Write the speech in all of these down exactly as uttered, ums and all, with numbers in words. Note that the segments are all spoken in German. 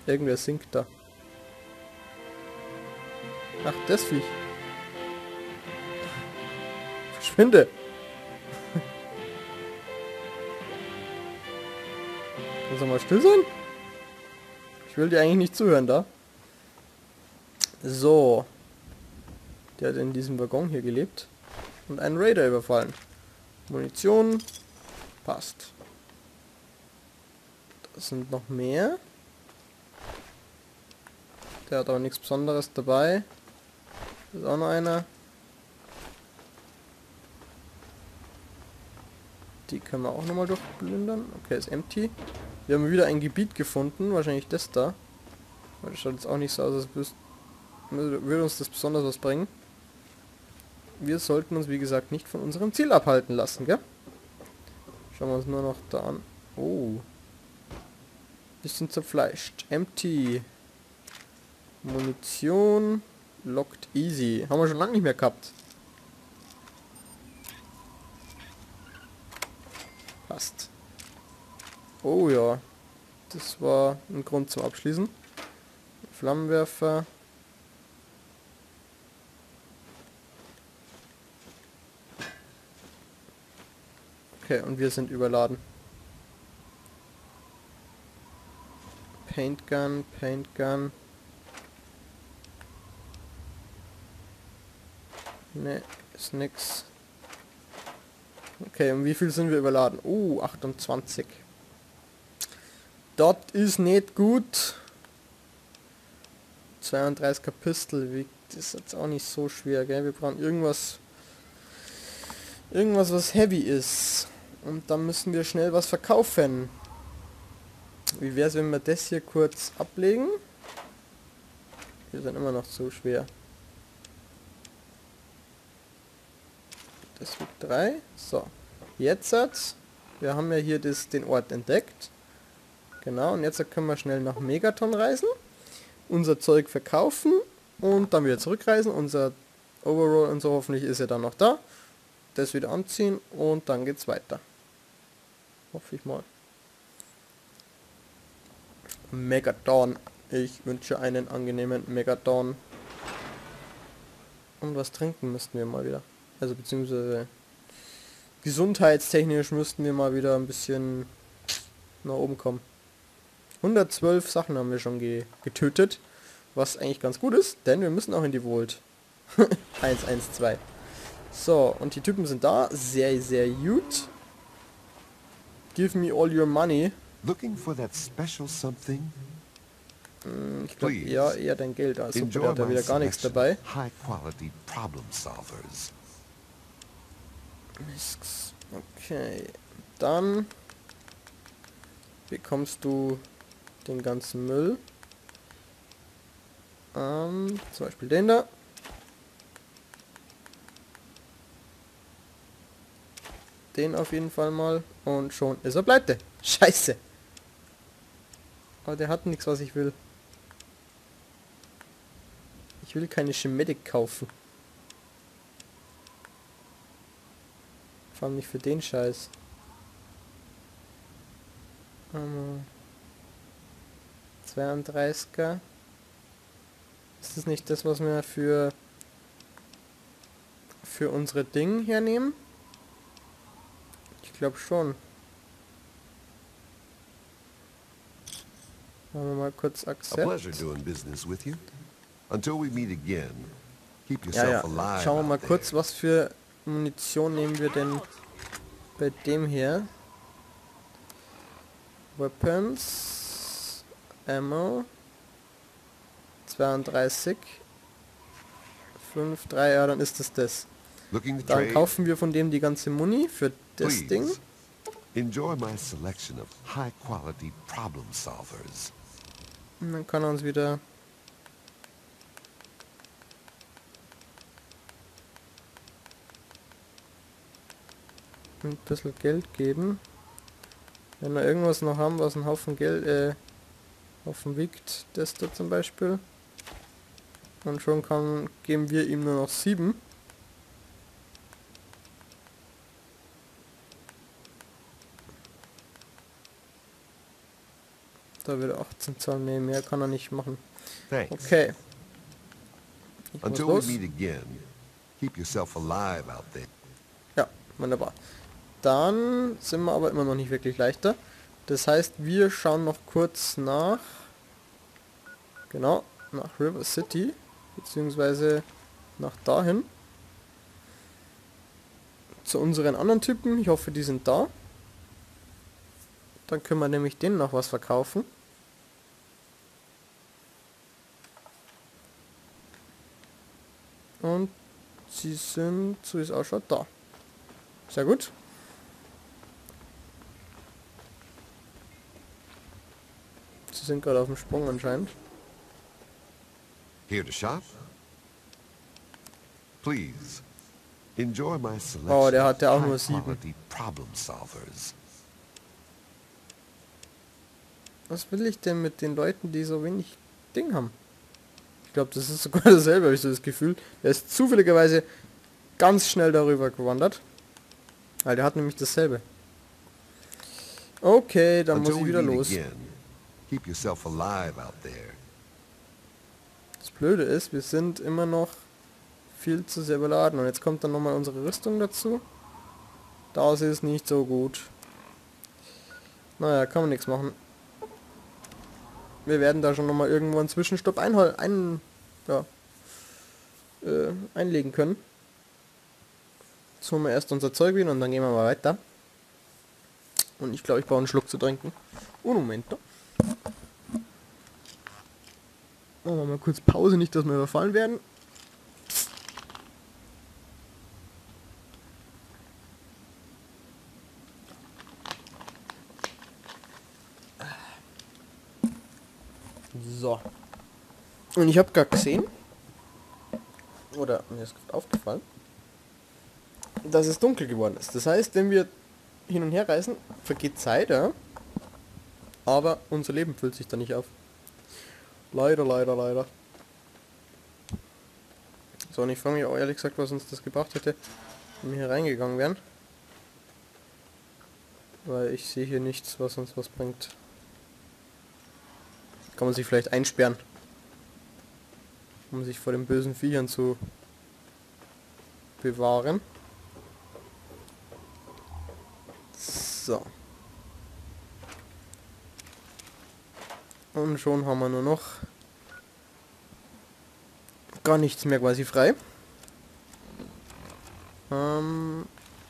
Irgendwer singt da. Ach, das Viech. Verschwinde! Kannst du mal still sein? Ich will dir eigentlich nicht zuhören da. So. Der hat in diesem Waggon hier gelebt. Und einen Raider überfallen. Munition. Passt. Da sind noch mehr. Der hat aber nichts Besonderes dabei. Da ist auch noch einer. Die können wir auch nochmal durchplündern. Okay, ist empty. Wir haben wieder ein Gebiet gefunden. Wahrscheinlich das da. Das schaut jetzt auch nicht so aus, als wüs- würde uns das besonders was bringen. Wir sollten uns, wie gesagt, nicht von unserem Ziel abhalten lassen, gell? Schauen wir uns nur noch da an. Oh. Bisschen zerfleischt. Empty. Munition. Locked easy. Haben wir schon lange nicht mehr gehabt. Passt. Oh ja. Das war ein Grund zum Abschließen. Flammenwerfer. Okay, und wir sind überladen. Paint Gun, Paint Gun. Ne, ist nix. Okay, und wie viel sind wir überladen? Uh, achtundzwanzig. Das ist nicht gut. zweiunddreißiger Pistol wiegt, ist jetzt auch nicht so schwer, gell? Wir brauchen irgendwas, irgendwas, was heavy ist. Und dann müssen wir schnell was verkaufen. Wie wäre es, wenn wir das hier kurz ablegen? Wir sind immer noch zu schwer. Das wiegt drei. So. Jetzt hat, wir haben ja hier das, den Ort entdeckt. Genau, und jetzt können wir schnell nach Megaton reisen. Unser Zeug verkaufen und dann wieder zurückreisen. Unser Overall und so hoffentlich ist er dann noch da. Das wieder anziehen und dann geht's weiter. Hoffe ich mal. Megaton. Ich wünsche einen angenehmen Megaton. Und was trinken müssten wir mal wieder. Also beziehungsweise gesundheitstechnisch müssten wir mal wieder ein bisschen nach oben kommen. hundertzwölf Sachen haben wir schon ge getötet. Was eigentlich ganz gut ist, denn wir müssen auch in die Vault. eins, eins, zwei. So, und die Typen sind da. Sehr, sehr gut. Give me all your money. Looking for that special something? Hm, ich glaube eher, eher dein Geld. Also super, der hat da wieder gar nichts dabei. High quality problem solvers. Misks. Okay. Dann bekommst du den ganzen Müll. Ähm, zum Beispiel den da. Den auf jeden Fall mal. Und schon ist er pleite. Scheiße. Aber der hat nichts, was ich will. Ich will keine Schematic kaufen. Vor allem nicht für den Scheiß. Ähm, zweiunddreißiger. Ist das nicht das, was wir für für unsere Dinge hernehmen? Ich glaube schon. Machen wir mal kurz Accept. A pleasure doing business with you. Until we meet again. Keep Ja, yourself ja. alive. Schauen wir mal out kurz, there. was für Munition nehmen wir denn bei dem hier. Weapons. Ammo. zweiunddreißig. fünf, drei, ja, dann ist es das. Looking to Dann trade? kaufen wir von dem die ganze Muni für das Please. Ding. Enjoy my selection of high quality problem solvers. Und dann kann er uns wieder ein bisschen Geld geben. Wenn wir irgendwas noch haben, was einen Haufen Geld, äh, Haufen wiegt, das da zum Beispiel. Und schon kann, geben wir ihm nur noch sieben. Da wird achtzehn zahlen. Nee, mehr kann er nicht machen. Thanks. Okay. Ich muss Until we los. meet again, keep yourself alive out there. Ja, wunderbar. Dann sind wir aber immer noch nicht wirklich leichter. Das heißt, wir schauen noch kurz nach... Genau, nach River City. Beziehungsweise nach dahin. Zu unseren anderen Typen. Ich hoffe, die sind da. Dann können wir nämlich denen noch was verkaufen. Und sie sind, so wie es ausschaut, da. Sehr gut. Sie sind gerade auf dem Sprung anscheinend. Here to shop? Please, enjoy my selection Oh, der hatte auch of nur sieben. high-quality problem solvers. Was will ich denn mit den Leuten, die so wenig Ding haben? Ich glaube, das ist sogar dasselbe, habe ich so das Gefühl. Der ist zufälligerweise ganz schnell darüber gewandert. Weil der hat nämlich dasselbe. Okay, dann muss Until ich we wieder meet los. again, keep yourself alive out there. Das Blöde ist, wir sind immer noch viel zu sehr beladen. Und jetzt kommt dann nochmal unsere Rüstung dazu. Das ist nicht so gut. Naja, kann man nichts machen. Wir werden da schon nochmal irgendwo einen Zwischenstopp einhol ein, ja, äh, einlegen können. Jetzt holen wir erst unser Zeug wieder und dann gehen wir mal weiter. Und ich glaube, ich brauche einen Schluck zu trinken. Un momento. Machen wir mal kurz Pause, nicht, dass wir überfallen werden. So. Und ich habe gerade gesehen, oder mir ist gerade aufgefallen, dass es dunkel geworden ist. Das heißt, wenn wir hin und her reisen, vergeht Zeit, ja? Aber unser Leben füllt sich da nicht auf. Leider, leider, leider. So, und ich frage mich auch ehrlich gesagt, was uns das gebracht hätte, wenn wir hier reingegangen wären. Weil ich sehe hier nichts, was uns was bringt. Kann man sich vielleicht einsperren, um sich vor den bösen Viechern zu bewahren. So. Und schon haben wir nur noch gar nichts mehr quasi frei. Ähm,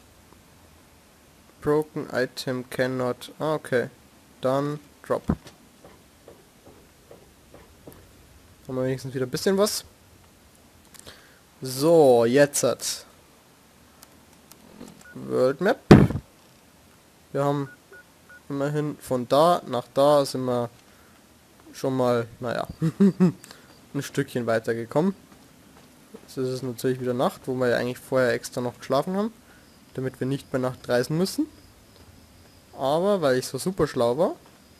broken item cannot. Ah, okay. Dann drop. Haben wir wenigstens wieder ein bisschen was. So, jetzt hat World Map. Wir haben immerhin von da nach da sind wir schon mal, naja, ein Stückchen weiter gekommen. Jetzt ist es natürlich wieder Nacht, wo wir ja eigentlich vorher extra noch geschlafen haben, damit wir nicht bei Nacht reisen müssen. Aber weil ich so super schlau war.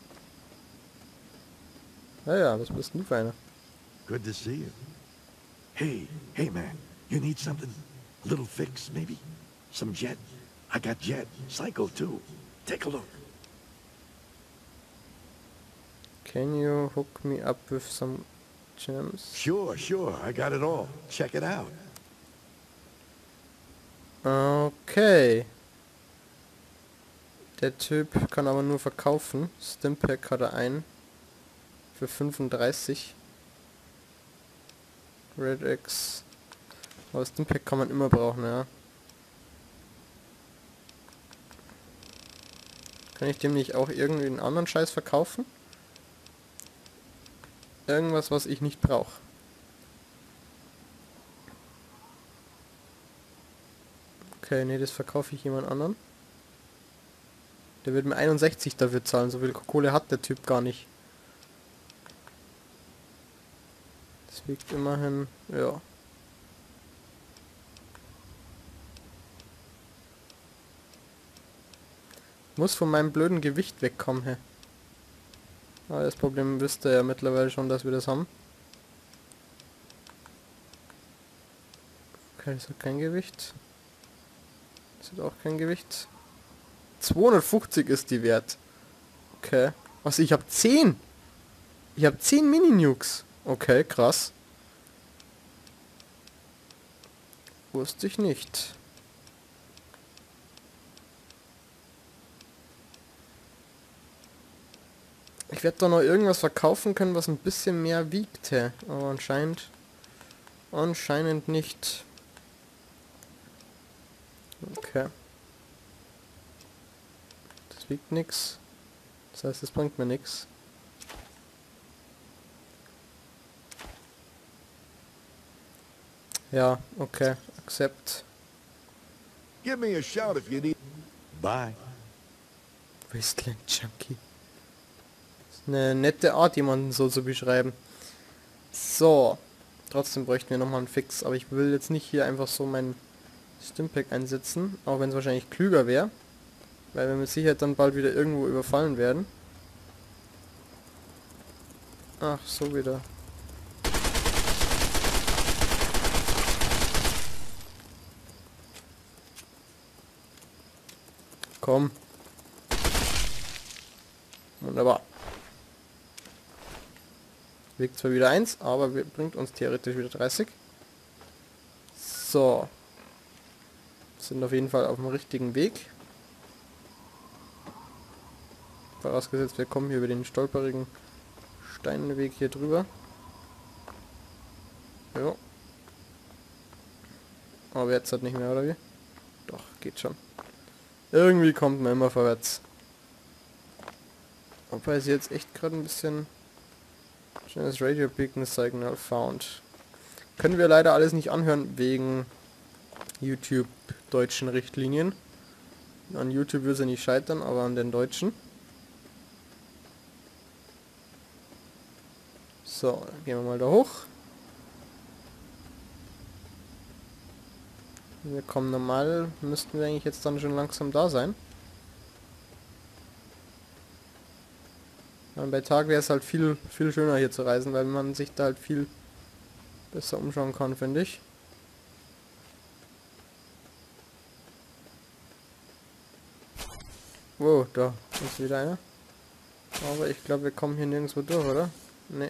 Ja, ja, was bist denn du für einer? Good to see you. Hey, hey man, you need something? A little fix, maybe? Some jet? I got jet. Psycho too. Take a look. Can you hook me up with some gems? Sure, sure, I got it all. Check it out. Okay. Der Typ kann aber nur verkaufen. Stimpack hat er ein. Für fünfunddreißig. Red X. Aber Stimpack kann man immer brauchen, ja. Kann ich dem nicht auch irgendwie einen anderen Scheiß verkaufen? Irgendwas, was ich nicht brauche. Okay, nee, das verkaufe ich jemand anderen. Der wird mir einundsechzig dafür zahlen. So viel Kohle hat der Typ gar nicht. Das wiegt immerhin, ja. Muss von meinem blöden Gewicht wegkommen, hä? Aber das Problem wisst ihr ja mittlerweile schon, dass wir das haben. Okay, das hat kein Gewicht. Das hat auch kein Gewicht. zweihundertfünfzig ist die wert. Okay. Was, ich habe zehn? Ich habe zehn Mini-Nukes. Okay, krass. Wusste ich nicht. Ich werde doch noch irgendwas verkaufen können, was ein bisschen mehr wiegt, hä? Aber anscheinend... Anscheinend nicht. Okay. Das wiegt nix. Das heißt, es bringt mir nix. Ja, okay. Accept. Give me a shout if you need... Bye. Wasteland Junkie. Das ist eine nette Art, jemanden so zu beschreiben. So. Trotzdem bräuchten wir nochmal einen Fix. Aber ich will jetzt nicht hier einfach so mein Stimpack einsetzen. Auch wenn es wahrscheinlich klüger wäre. Weil wir mit Sicherheit dann bald wieder irgendwo überfallen werden. Ach, so wieder. Komm. Wunderbar. Wiegt zwar wieder eins, aber bringt uns theoretisch wieder dreißig. So. Sind auf jeden Fall auf dem richtigen Weg. Vorausgesetzt, wir kommen hier über den stolperigen Steinweg hier drüber. Jo. Aber jetzt halt nicht mehr, oder wie? Doch, geht schon. Irgendwie kommt man immer vorwärts. Wobei sie jetzt echt gerade ein bisschen... Schnelles Radio Beacon Signal found. Können wir leider alles nicht anhören wegen YouTube deutschen Richtlinien. An YouTube wird sie nicht scheitern, aber an den deutschen. So, dann gehen wir mal da hoch. Wir kommen normal, müssten wir eigentlich jetzt dann schon langsam da sein. Und bei Tag wäre es halt viel, viel schöner hier zu reisen, weil man sich da halt viel besser umschauen kann, finde ich. Wow, da ist wieder einer. Aber ich glaube, wir kommen hier nirgendwo durch, oder? Nee.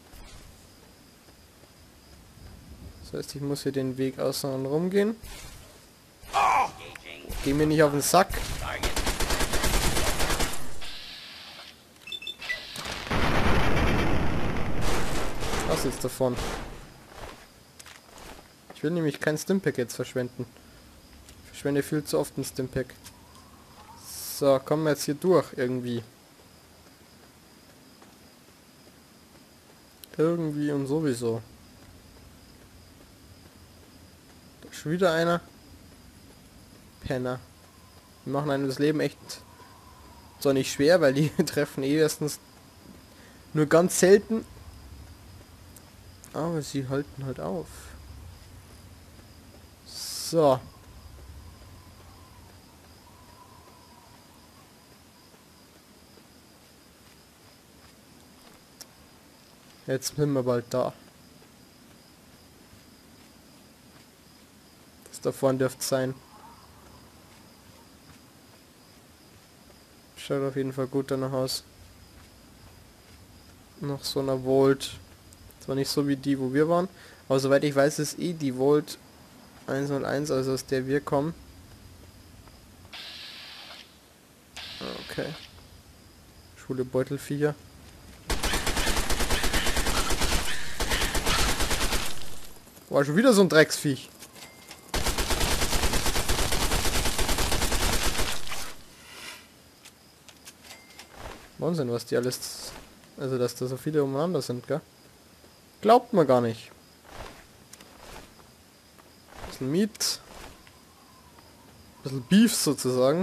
Das heißt, ich muss hier den Weg außen rum gehen. Geh mir nicht auf den Sack. Was jetzt davon? Ich will nämlich kein Stimpack jetzt verschwenden. Ich verschwende viel zu oft ein Stimpack. So, kommen wir jetzt hier durch irgendwie. Irgendwie und sowieso. Da ist schon wieder einer. Penner. Die machen einem das Leben echt zwar nicht schwer, weil die treffen eh erstens nur ganz selten. Aber sie halten halt auf. So. Jetzt sind wir bald da. Das da vorne dürfte sein. Schaut auf jeden Fall gut danach aus. Noch so eine Volt. Zwar nicht so wie die, wo wir waren. Aber soweit ich weiß, ist eh die Volt hunderteins, also aus der wir kommen. Okay. Schule Beutelviecher. War schon wieder so ein Drecksviech. Wahnsinn, was die alles... Also, dass da so viele umeinander sind, gell? Glaubt man gar nicht. Bisschen Meat. Bisschen Beef sozusagen.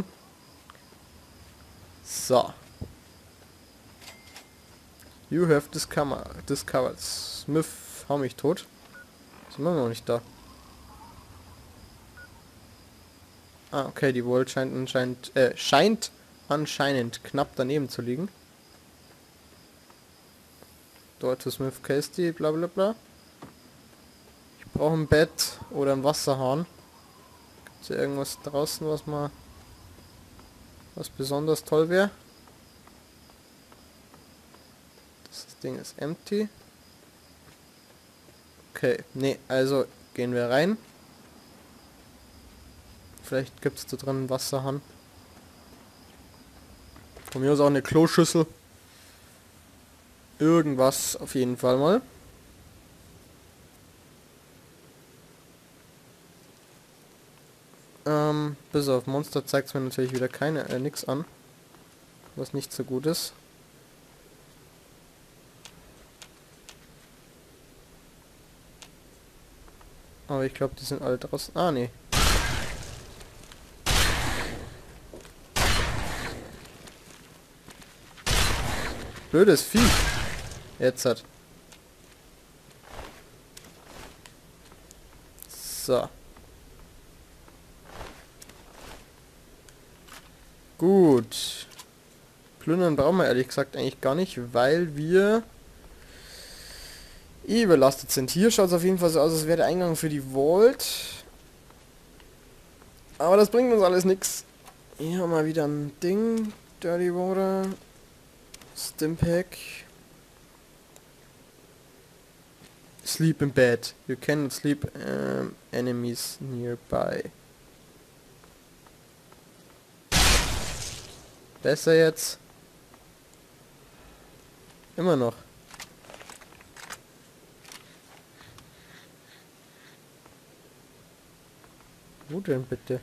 So. You have discovered, discovered. Smith, hau mich tot. Sind wir noch nicht da. Ah, okay, die Volt scheint anscheinend, äh, scheint anscheinend knapp daneben zu liegen. Dort ist Smith Casey, bla bla bla. Ich brauche ein Bett oder ein Wasserhahn. Gibt es hier irgendwas draußen, was mal was besonders toll wäre? Das Ding ist empty. Okay, nee, also gehen wir rein. Vielleicht gibt es da drin einen Wasserhahn. Von mir aus auch eine Kloschüssel. Irgendwas auf jeden Fall mal. Ähm, bis auf Monster zeigt es mir natürlich wieder keine, äh, nix an. Was nicht so gut ist. Aber ich glaube, die sind alle draußen. Ah, nee. Blödes Vieh. Jetzt hat. So. Gut. Plündern brauchen wir ehrlich gesagt eigentlich gar nicht, weil wir eh überlastet sind. Hier schaut es auf jeden Fall so aus, als wäre der Eingang für die Vault. Aber das bringt uns alles nichts. Hier haben wir wieder ein Ding. Dirty Water. Stimpack. Sleep in bed. You cannot sleep um, enemies nearby. Besser jetzt. Immer noch. Wo denn bitte?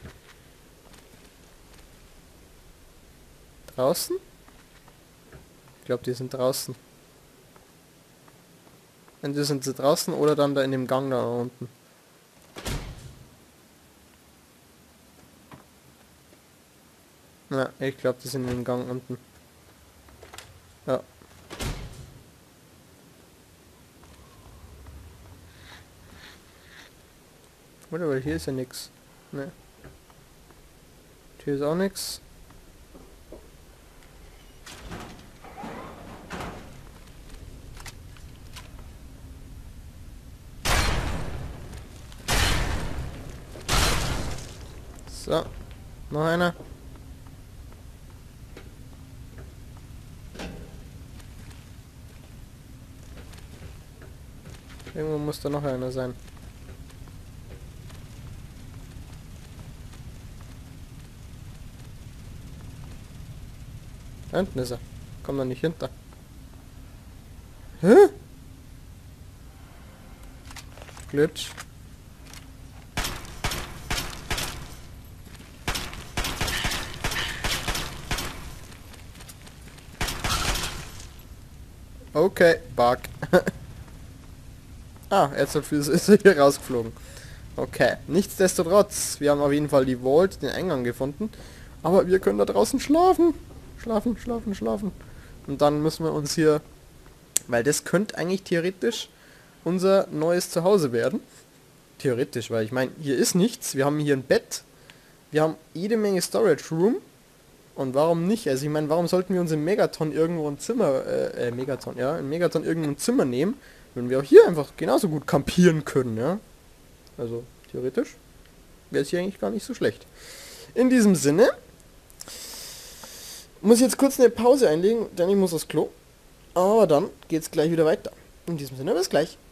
Draußen? Ich glaube, die sind draußen. Entweder sind sie draußen oder dann da in dem Gang da unten. Ja, ich glaube, die sind in dem Gang unten. Ja. Oder, weil hier ist ja nix. Ne. Hier ist auch nix. So. Noch einer. Irgendwo muss da noch einer sein. Da hinten ist er. Komm da nicht hinter. Hä? Glitch. Okay, Bug. Ah, jetzt ist er hier rausgeflogen. Okay, nichtsdestotrotz, wir haben auf jeden Fall die Vault, den Eingang gefunden. Aber wir können da draußen schlafen. Schlafen, schlafen, schlafen. Und dann müssen wir uns hier... Weil das könnte eigentlich theoretisch unser neues Zuhause werden. Theoretisch, weil ich meine, hier ist nichts. Wir haben hier ein Bett. Wir haben jede Menge Storage Room. Und warum nicht? Also ich meine, warum sollten wir uns im Megaton irgendwo ein Zimmer... Äh, äh Megaton, ja. Im Megaton irgendwo ein Zimmer nehmen, wenn wir auch hier einfach genauso gut campieren können, ja. Also, theoretisch wäre es hier eigentlich gar nicht so schlecht. In diesem Sinne muss ich jetzt kurz eine Pause einlegen, denn ich muss aufs Klo. Aber dann geht's gleich wieder weiter. In diesem Sinne, bis gleich.